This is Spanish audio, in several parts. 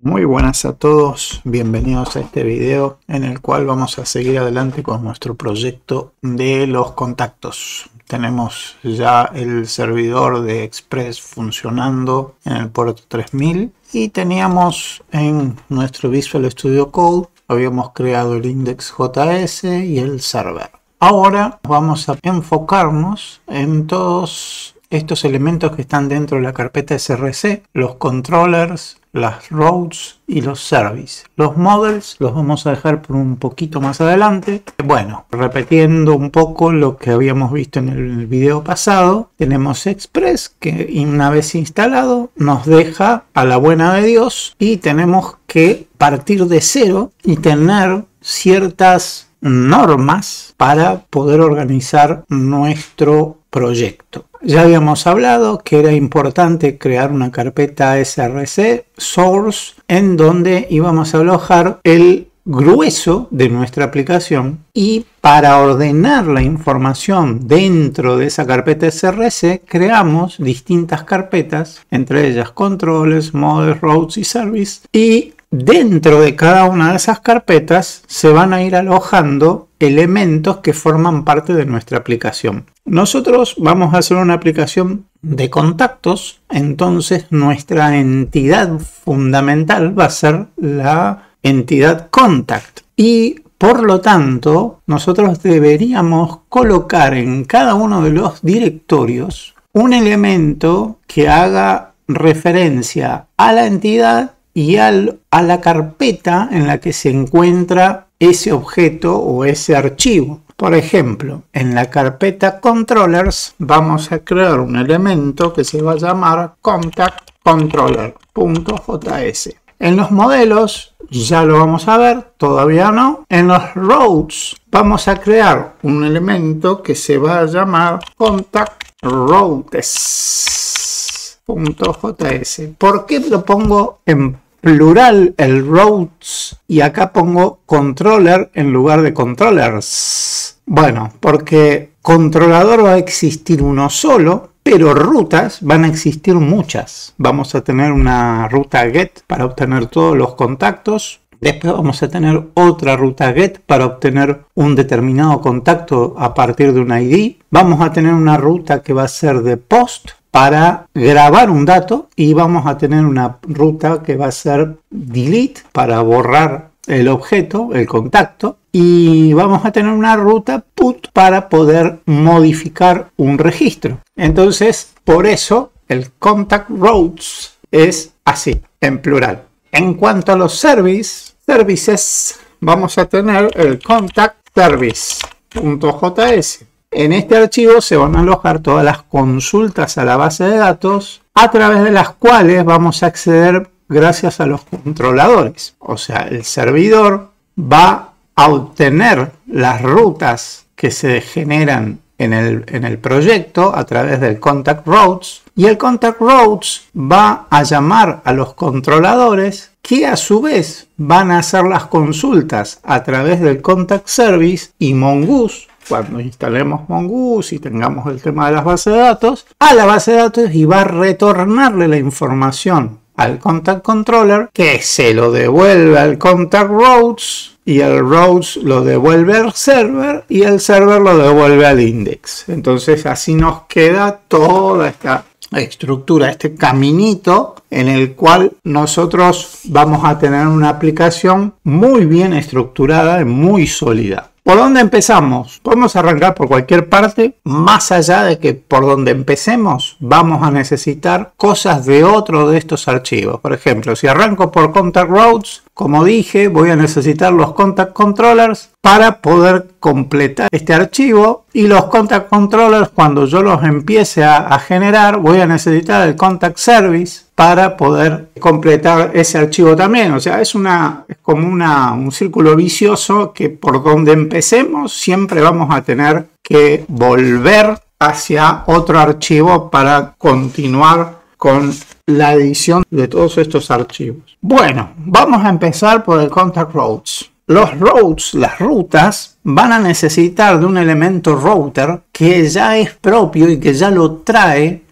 Muy buenas a todos, bienvenidos a este video en el cual vamos a seguir adelante con nuestro proyecto de los contactos. Tenemos ya el servidor de Express funcionando en el puerto 3000 y teníamos en nuestro Visual Studio Code, habíamos creado el index.js y el server. Ahora vamos a enfocarnos en todos estos elementos que están dentro de la carpeta src, los controllers, las routes y los services. Los models los vamos a dejar por un poquito más adelante. Bueno, repitiendo un poco lo que habíamos visto en el video pasado, tenemos Express que una vez instalado nos deja a la buena de Dios y tenemos que partir de cero y tener ciertas normas para poder organizar nuestro proyecto. Ya habíamos hablado que era importante crear una carpeta src source en donde íbamos a alojar el grueso de nuestra aplicación, y para ordenar la información dentro de esa carpeta src creamos distintas carpetas, entre ellas controllers, models, routes y service, y dentro de cada una de esas carpetas se van a ir alojando elementos que forman parte de nuestra aplicación. Nosotros vamos a hacer una aplicación de contactos, entonces nuestra entidad fundamental va a ser la entidad contact, y por lo tanto nosotros deberíamos colocar en cada uno de los directorios un elemento que haga referencia a la entidad y a la carpeta en la que se encuentra ese objeto o ese archivo. Por ejemplo, en la carpeta controllers vamos a crear un elemento que se va a llamar contactcontroller.js. En los modelos ya lo vamos a ver, todavía no. En los routes vamos a crear un elemento que se va a llamar contactroutes.js. ¿Por qué lo pongo en plural el routes y acá pongo controller en lugar de controllers? Bueno, porque controlador va a existir uno solo, pero rutas van a existir muchas. Vamos a tener una ruta get para obtener todos los contactos. Después vamos a tener otra ruta get para obtener un determinado contacto a partir de un ID. Vamos a tener una ruta que va a ser de post para grabar un dato, y vamos a tener una ruta que va a ser delete para borrar el objeto, el contacto, y vamos a tener una ruta put para poder modificar un registro. Entonces, por eso el contact routes es así, en plural. En cuanto a los services, vamos a tener el contact service.js. En este archivo se van a alojar todas las consultas a la base de datos a través de las cuales vamos a acceder gracias a los controladores. O sea, el servidor va a obtener las rutas que se generan en el proyecto a través del contact routes, y el contact routes va a llamar a los controladores, que a su vez van a hacer las consultas a través del contact service y mongoose. Cuando instalemos mongoose y tengamos el tema de las bases de datos, a la base de datos, y va a retornarle la información al contact controller, que se lo devuelve al contact routes, y el routes lo devuelve al server, y el server lo devuelve al index. Entonces así nos queda toda esta estructura, este caminito en el cual nosotros vamos a tener una aplicación muy bien estructurada y muy sólida. ¿Por dónde empezamos? Podemos arrancar por cualquier parte, más allá de que por donde empecemos vamos a necesitar cosas de otro de estos archivos. Por ejemplo, si arranco por contact routes, como dije, voy a necesitar los contact controllers para poder completar este archivo, y los contact controllers, cuando yo los empiece a generar, voy a necesitar el contact service para poder completar ese archivo también. O sea, es como un círculo vicioso que por donde empecemos siempre vamos a tener que volver hacia otro archivo para continuar con la edición de todos estos archivos. Bueno, vamos a empezar por el contact routes. Los routes, las rutas, van a necesitar de un elemento router que ya es propio y que ya lo trae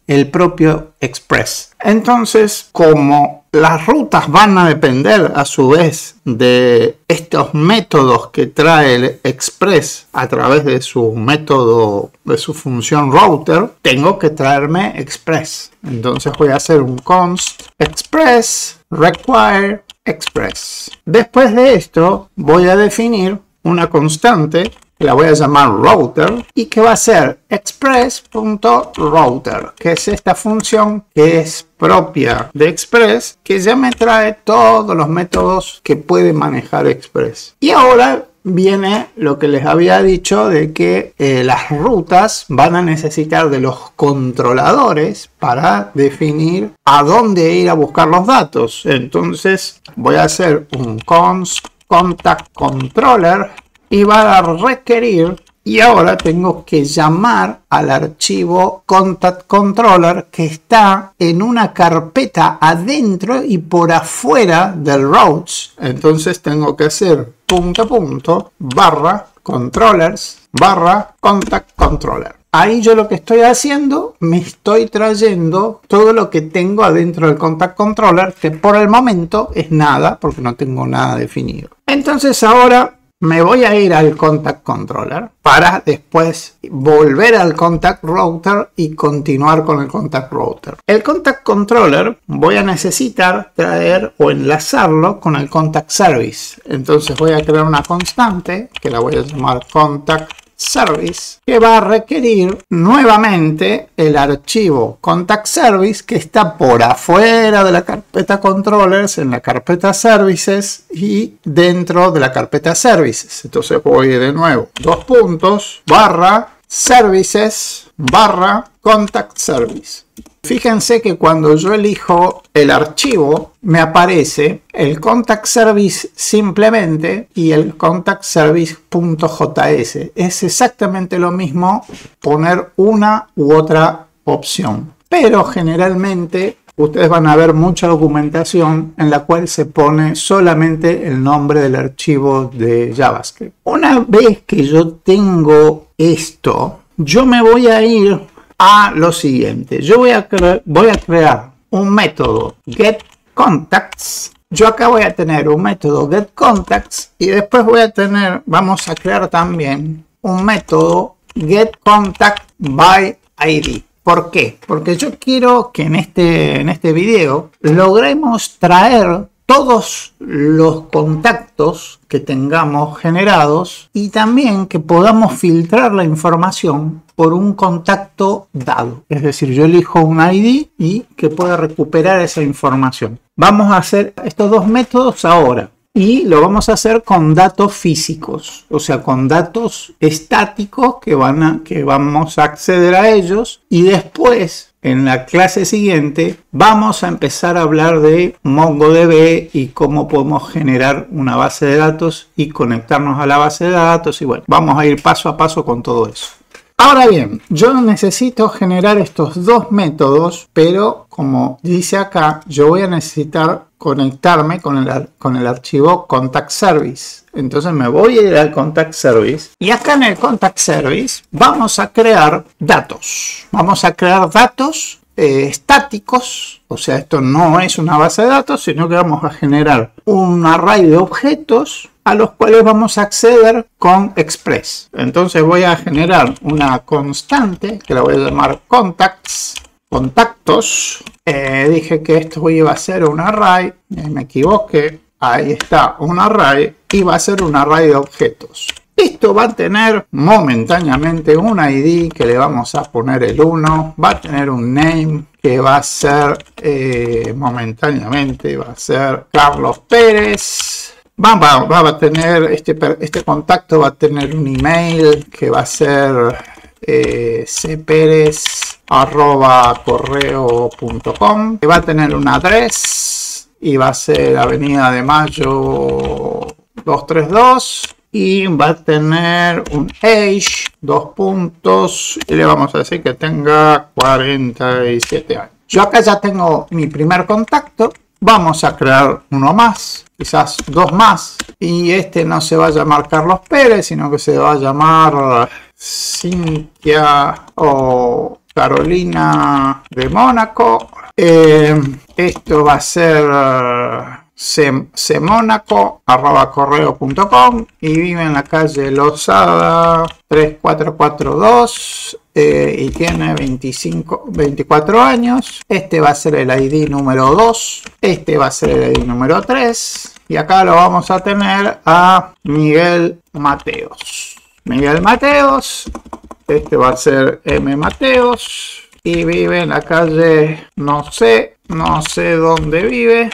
el propio Express. Entonces, como las rutas van a depender a su vez de estos métodos que trae el Express a través de su método, de su función router, tengo que traerme Express. Entonces voy a hacer un const express require express. Después de esto voy a definir una constante que la voy a llamar router y que va a ser express.router, que es esta función que es propia de Express, que ya me trae todos los métodos que puede manejar Express. Y ahora viene lo que les había dicho de que las rutas van a necesitar de los controladores para definir a dónde ir a buscar los datos. Entonces voy a hacer un const contact controller y va a requerir, y ahora tengo que llamar al archivo contact controller que está en una carpeta adentro y por afuera del routes. Entonces tengo que hacer controllers contact controller. Ahí yo lo que estoy haciendo, me estoy trayendo todo lo que tengo adentro del contact controller, que por el momento es nada, porque no tengo nada definido. Entonces ahora me voy a ir al contact controller para después volver al contact router y continuar con el contact router. El contact controller voy a necesitar traer o enlazarlo con el contact service. Entonces voy a crear una constante que la voy a llamar contact service, que va a requerir nuevamente el archivo contact service que está por afuera de la carpeta controllers, en la carpeta services y dentro de la carpeta services. Entonces voy de nuevo, services contact service. Fíjense que cuando yo elijo el archivo me aparece el contact service simplemente y el contact service.js. Es exactamente lo mismo poner una u otra opción, pero generalmente ustedes van a ver mucha documentación en la cual se pone solamente el nombre del archivo de JavaScript. Una vez que yo tengo esto, yo me voy a ir a lo siguiente. Yo voy a crear un método getContacts. Yo acá voy a tener un método getContacts y después vamos a crear también un método getContactById. ¿Por qué? Porque yo quiero que en este video logremos traer todos los contactos que tengamos generados y también que podamos filtrar la información por un contacto dado. Es decir, yo elijo un ID y que pueda recuperar esa información. Vamos a hacer estos dos métodos ahora. Y lo vamos a hacer con datos físicos, o sea, con datos estáticos que vamos a acceder a ellos. Y después, en la clase siguiente, vamos a empezar a hablar de MongoDB y cómo podemos generar una base de datos y conectarnos a la base de datos. Y bueno, vamos a ir paso a paso con todo eso. Ahora bien, yo necesito generar estos dos métodos, pero como dice acá, yo voy a necesitar conectarme con el archivo contact service. Entonces me voy a ir al contact service y acá en el contact service vamos a crear datos. Vamos a crear datos estáticos, o sea, esto no es una base de datos, sino que vamos a generar un array de objetos a los cuales vamos a acceder con Express. Entonces voy a generar una constante que la voy a llamar contactos. Dije que esto iba a ser un array, me equivoqué, ahí está un array y va a ser un array de objetos. Esto va a tener momentáneamente un ID que le vamos a poner el 1, va a tener un name que va a ser momentáneamente, va a ser Carlos Pérez. Va a tener este contacto, va a tener un email que va a ser cperez@correo.com. Va a tener un address y va a ser Avenida de Mayo 232. Y va a tener un age, 2 puntos, y le vamos a decir que tenga 47 años. Yo acá ya tengo mi primer contacto. Vamos a crear uno más, quizás dos más. Y este no se va a llamar Carlos Pérez, sino que se va a llamar Cintia o Carolina de Mónaco. Esto va a ser cmonaco@correo.com y vive en la calle Losada 3442 y tiene 24 años. Este va a ser el ID número 2. Este va a ser el ID número 3. Y acá lo vamos a tener a Miguel Mateos. Miguel Mateos. Este va a ser M. Mateos. Y vive en la calle, no sé dónde vive.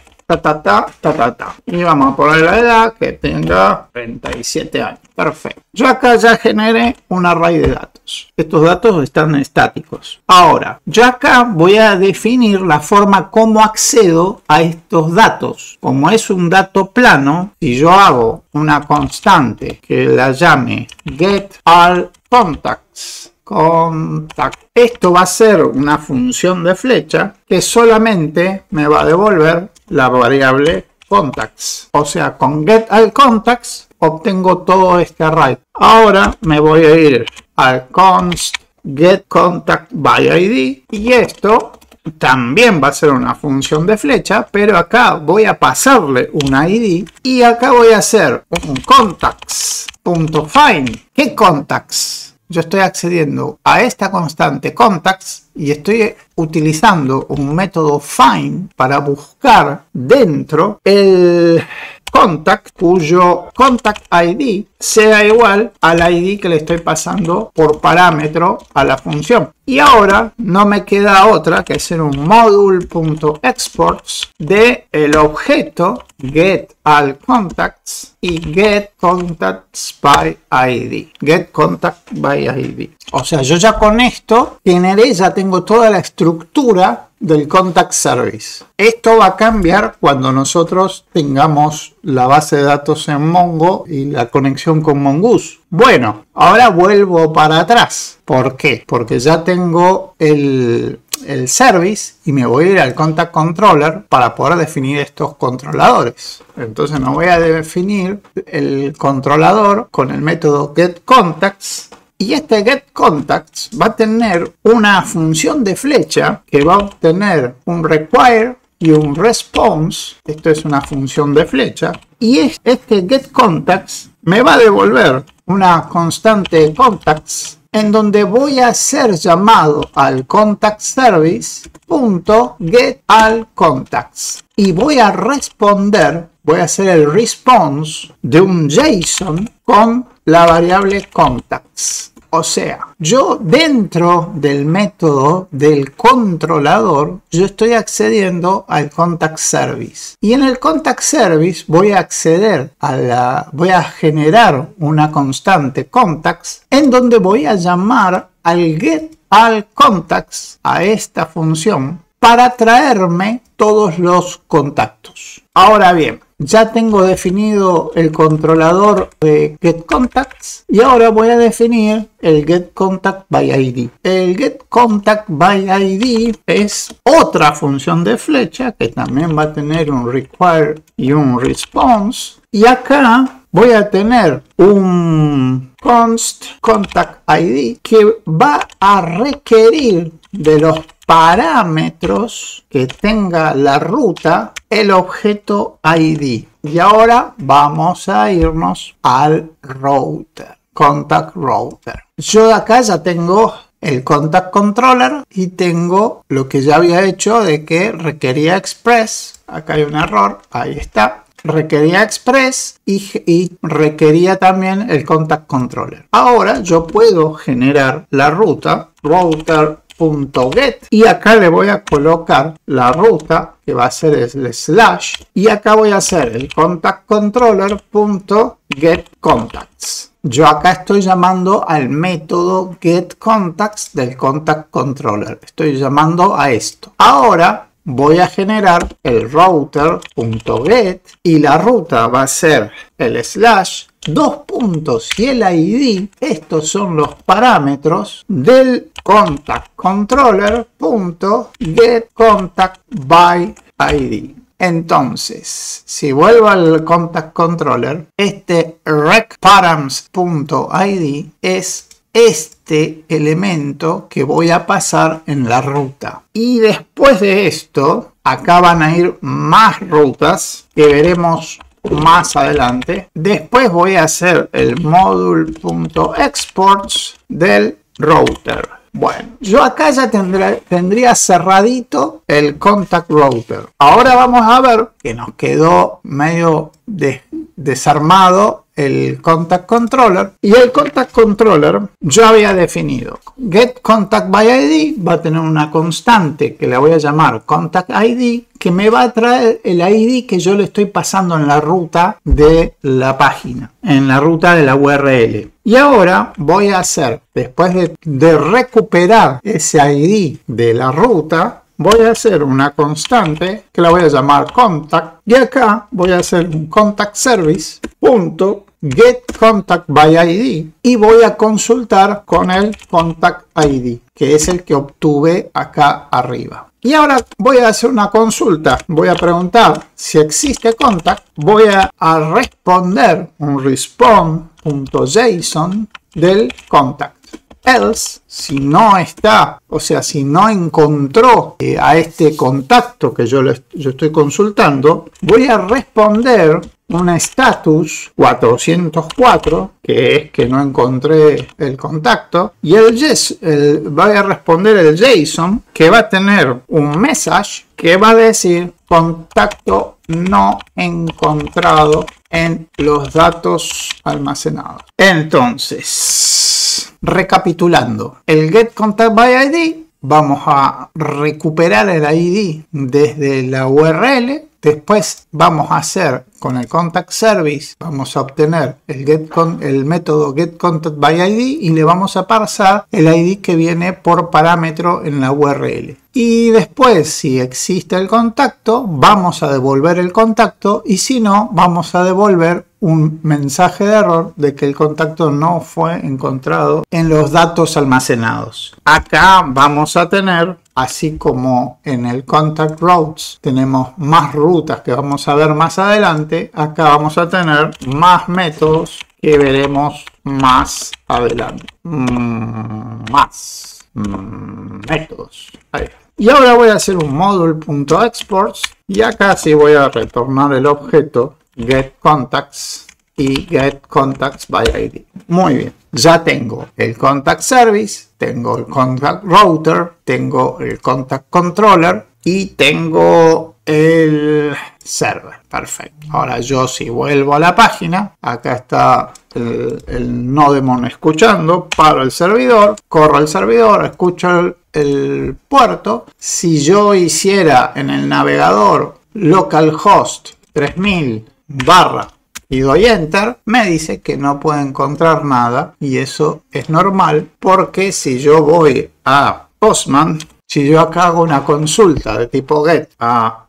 Y vamos a poner la edad, que tenga 37 años. Perfecto. Yo acá ya generé un array de datos. Estos datos están estáticos. Ahora, yo acá voy a definir la forma como accedo a estos datos. Como es un dato plano, si yo hago una constante que la llame getAllContacts, esto va a ser una función de flecha que solamente me va a devolver la variable contacts. O sea, con getAllContacts obtengo todo este array. Ahora me voy a ir al const getContactById y esto también va a ser una función de flecha, pero acá voy a pasarle un ID y acá voy a hacer un contacts.find. ¿Qué contacts? Yo estoy accediendo a esta constante contacts y estoy utilizando un método find para buscar dentro el contact cuyo contact ID sea igual al ID que le estoy pasando por parámetro a la función. Y ahora no me queda otra que hacer un module.exports de el objeto getAllContacts y getContactsById. getContactById. O sea, yo ya con esto generé, ya tengo toda la estructura del contact service. Esto va a cambiar cuando nosotros tengamos la base de datos en Mongo y la conexión con Mongoose. Bueno, ahora vuelvo para atrás. ¿Por qué? Porque ya tengo el service y me voy a ir al contact controller para poder definir estos controladores. Entonces me voy a definir el controlador con el método getContacts. Y este getContacts va a tener una función de flecha que va a obtener un require y un response. Esto es una función de flecha. Y este getContacts me va a devolver una constante contacts en donde voy a hacer llamado al contact service.getAllContacts. Y voy a responder, voy a hacer el response de un JSON con la variable contacts. O sea, yo dentro del método del controlador, yo estoy accediendo al contact service. Y en el contact service voy a acceder voy a generar una constante contacts en donde voy a llamar al getAllContacts a esta función para traerme todos los contactos. Ahora bien, ya tengo definido el controlador de getContacts y ahora voy a definir el getContactById. El getContactById es otra función de flecha que también va a tener un require y un response. Y acá voy a tener un const contactId que va a requerir de los parámetros que tenga la ruta el objeto ID. Y ahora vamos a irnos al router, contact router. Yo acá ya tengo el contact controller y tengo lo que ya había hecho de que requería express. Acá hay un error, ahí está. Requería express y requería también el contact controller. Ahora yo puedo generar la ruta router.get y acá le voy a colocar la ruta que va a ser el slash y acá voy a hacer el contact controller.getContacts. Yo acá estoy llamando al método getContacts del contact controller. Estoy llamando a esto. Ahora voy a generar el router.get y la ruta va a ser el slash, dos puntos y el ID. Estos son los parámetros del contact controller.getContactById. Entonces, si vuelvo al contact controller, este recparams.id es este elemento que voy a pasar en la ruta. Y después de esto, acá van a ir más rutas que veremos más adelante. Después voy a hacer el module.exports del router. Bueno, yo acá ya tendría cerradito el contact router. Ahora vamos a ver que nos quedó medio desarmado el contact controller. Y el contact controller yo había definido get contact by ID, va a tener una constante que la voy a llamar contact ID, que me va a traer el ID que yo le estoy pasando en la ruta de la página, en la ruta de la URL. Y ahora voy a hacer, después de recuperar ese ID de la ruta, voy a hacer una constante que la voy a llamar contact, y acá voy a hacer un contact service punto get contact by ID, y voy a consultar con el contact ID, que es el que obtuve acá arriba. Y ahora voy a hacer una consulta, voy a preguntar si existe contact, voy a responder un response.json del contact. Else, si no está, o sea, si no encontró a este contacto que yo estoy consultando, voy a responder un status 404, que es que no encontré el contacto, y voy a responder el JSON, que va a tener un message que va a decir contacto no encontrado en los datos almacenados. Entonces, recapitulando, el get contact by ID, vamos a recuperar el ID desde la URL. Después vamos a hacer con el contact service, vamos a obtener el método getContactById y le vamos a pasar el ID que viene por parámetro en la URL. Y después, si existe el contacto, vamos a devolver el contacto, y si no, vamos a devolver un mensaje de error de que el contacto no fue encontrado en los datos almacenados. Acá vamos a tener, así como en el contact routes tenemos más rutas que vamos a ver más adelante, acá vamos a tener más métodos que veremos más adelante. Más métodos. Ahí. Y ahora voy a hacer un module.exports, y acá sí voy a retornar el objeto getContacts y getContactsById. Muy bien, ya tengo el contact service, tengo el contact router, tengo el contact controller y tengo el server. Perfecto. Ahora yo, si vuelvo a la página, acá está el Nodemon escuchando, paro el servidor, corro al servidor, escucho el puerto. Si yo hiciera en el navegador localhost 3000 y doy enter, me dice que no puede encontrar nada, y eso es normal, porque si yo voy a Postman, si yo acá hago una consulta de tipo get a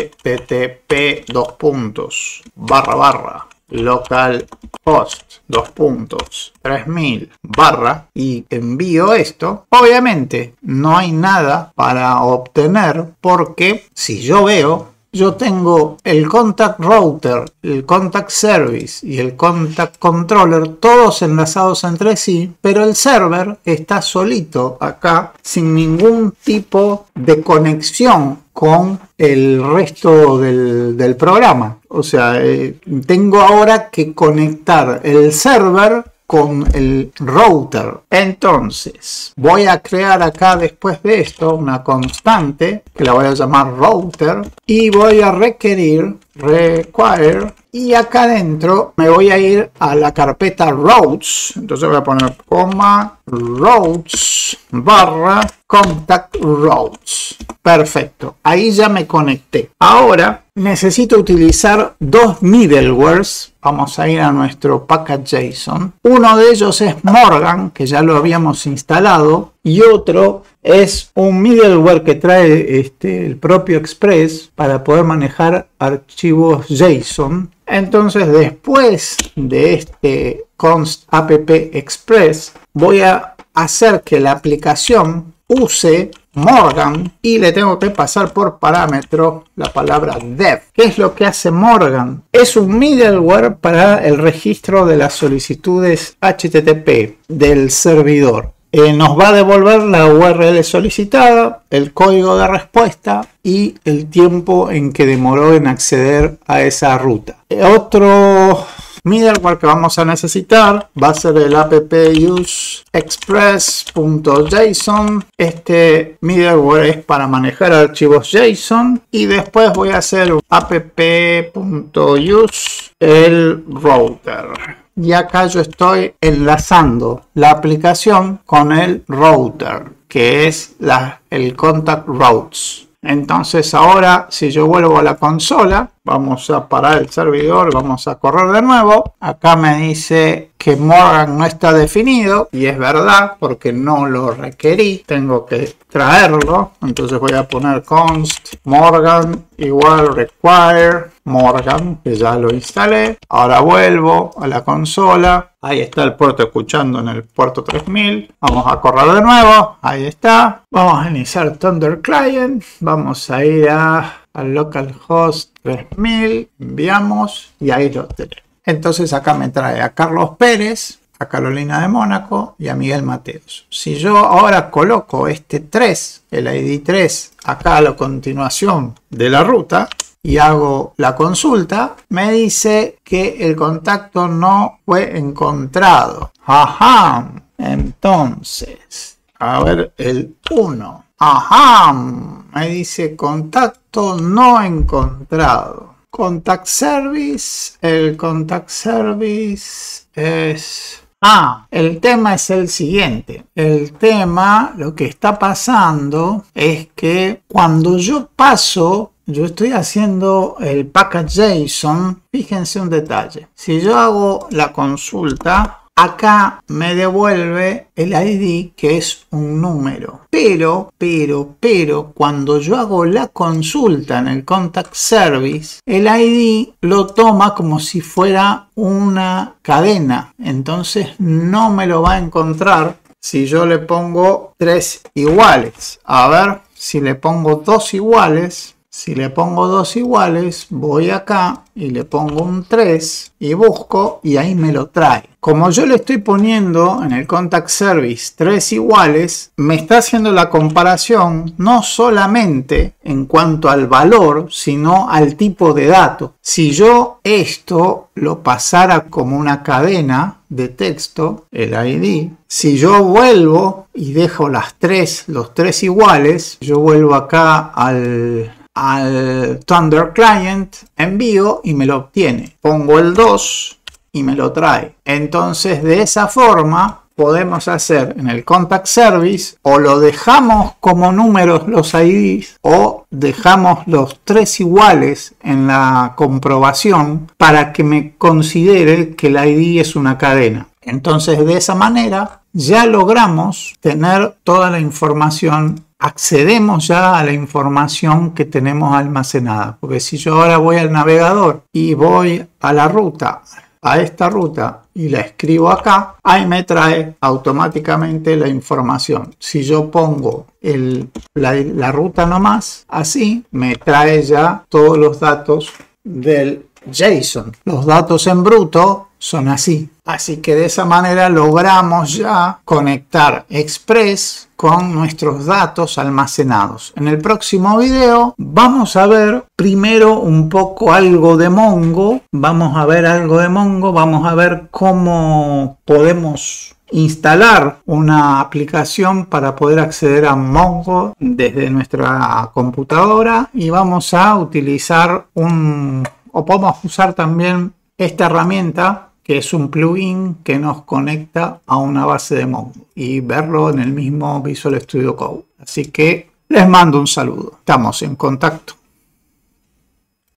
http://localhost 3000 y envío esto, obviamente no hay nada para obtener, porque si yo veo, yo tengo el contact router, el contact service y el contact controller todos enlazados entre sí, pero el server está solito acá sin ningún tipo de conexión con el resto del programa. O sea, tengo ahora que conectar el server con el router. Entonces voy a crear acá, después de esto, una constante que la voy a llamar router, y voy a requerir require, y acá adentro me voy a ir a la carpeta routes. Entonces voy a poner routes contact routes. Perfecto, ahí ya me conecté. Ahora necesito utilizar dos middlewares. Vamos a ir a nuestro package.json. Uno de ellos es Morgan, que ya lo habíamos instalado, y otro es un middleware que trae el propio Express para poder manejar archivos JSON. Entonces, después de este const app express, voy a hacer que la aplicación use Morgan y le tengo que pasar por parámetro la palabra dev. ¿Qué es lo que hace Morgan? Es un middleware para el registro de las solicitudes HTTP del servidor. Nos va a devolver la URL solicitada, el código de respuesta y el tiempo en que demoró en acceder a esa ruta. Otro middleware que vamos a necesitar va a ser el app-use-express.json. Este middleware es para manejar archivos JSON y después voy a hacer un app.use el router. Y acá yo estoy enlazando la aplicación con el router, que es el contact routes. Entonces ahora si yo vuelvo a la consola, vamos a parar el servidor, vamos a correr de nuevo. Acá me dice que Morgan no está definido y es verdad porque no lo requerí. Tengo que traerlo. Entonces voy a poner const Morgan igual require Morgan, que ya lo instalé. Ahora vuelvo a la consola. Ahí está el puerto escuchando en el puerto 3000. Vamos a correr de nuevo. Ahí está. Vamos a iniciar Thunder Client. Vamos a ir al localhost 3000. Enviamos y ahí lo tenemos. Entonces acá me trae a Carlos Pérez, a Carolina de Mónaco y a Miguel Mateos. Si yo ahora coloco este 3, el ID 3, acá a la continuación de la ruta y hago la consulta, me dice que el contacto no fue encontrado. Ajá, entonces, a ver el 1. Ajá, me dice contacto no encontrado. Contact Service, el Contact Service es... el tema es el siguiente. El tema, lo que está pasando es que cuando yo estoy haciendo el package JSON, fíjense un detalle. Si yo hago la consulta, acá me devuelve el ID que es un número. Pero, cuando yo hago la consulta en el Contact Service, el ID lo toma como si fuera una cadena. Entonces no me lo va a encontrar si yo le pongo 3 iguales. A ver, si le pongo 2 iguales... Si le pongo 2 iguales, voy acá y le pongo un 3 y busco y ahí me lo trae. Como yo le estoy poniendo en el Contact Service 3 iguales, me está haciendo la comparación no solamente en cuanto al valor, sino al tipo de dato. Si yo esto lo pasara como una cadena de texto, el ID, si yo vuelvo y dejo los 3 iguales, yo vuelvo acá al Thunder Client, envío y me lo obtiene. Pongo el 2 y me lo trae. Entonces de esa forma podemos hacer en el Contact Service o lo dejamos como números los IDs o dejamos los 3 iguales en la comprobación para que me considere que el ID es una cadena. Entonces de esa manera ya logramos tener toda la información. Accedemos ya a la información que tenemos almacenada. Porque si yo ahora voy al navegador y voy a la ruta, a esta ruta y la escribo acá, ahí me trae automáticamente la información. Si yo pongo la ruta nomás, así me trae ya todos los datos del JSON. Los datos en bruto son así. Así que de esa manera logramos ya conectar Express con nuestros datos almacenados. En el próximo video vamos a ver primero un poco algo de Mongo. Vamos a ver cómo podemos instalar una aplicación para poder acceder a Mongo desde nuestra computadora y vamos a utilizar podemos usar también esta herramienta que es un plugin que nos conecta a una base de Mongo y verlo en el mismo Visual Studio Code. Así que les mando un saludo. Estamos en contacto.